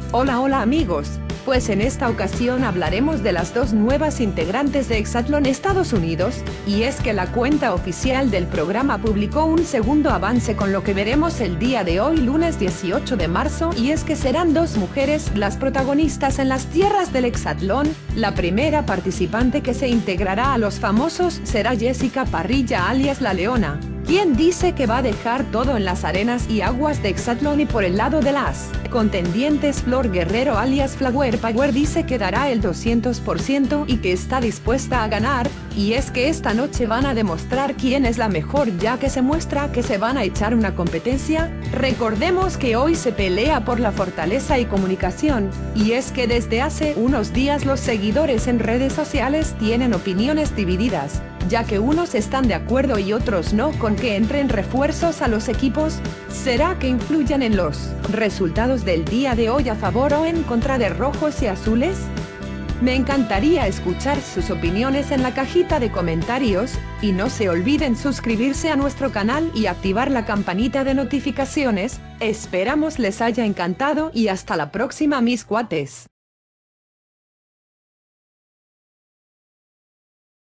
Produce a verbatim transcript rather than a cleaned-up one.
Hola hola amigos, pues en esta ocasión hablaremos de las dos nuevas integrantes de Exatlón Estados Unidos, y es que la cuenta oficial del programa publicó un segundo avance con lo que veremos el día de hoy lunes dieciocho de marzo, y es que serán dos mujeres las protagonistas en las tierras del Exatlón. La primera participante que se integrará a los famosos será Jessica Parrilla alias La Leona, quien dice que va a dejar todo en las arenas y aguas de Exatlón, y por el lado de las contendientes Flor Guerrero alias Flower Power dice que dará el doscientos por ciento y que está dispuesta a ganar, y es que esta noche van a demostrar quién es la mejor, ya que se muestra que se van a echar una competencia. Recordemos que hoy se pelea por la fortaleza y comunicación, y es que desde hace unos días los seguidores en redes sociales tienen opiniones divididas, ya que unos están de acuerdo y otros no con que entren refuerzos a los equipos. ¿Será que influyan en los resultados del día de hoy a favor o en contra de rojos y azules? Me encantaría escuchar sus opiniones en la cajita de comentarios, y no se olviden suscribirse a nuestro canal y activar la campanita de notificaciones. Esperamos les haya encantado y hasta la próxima mis cuates.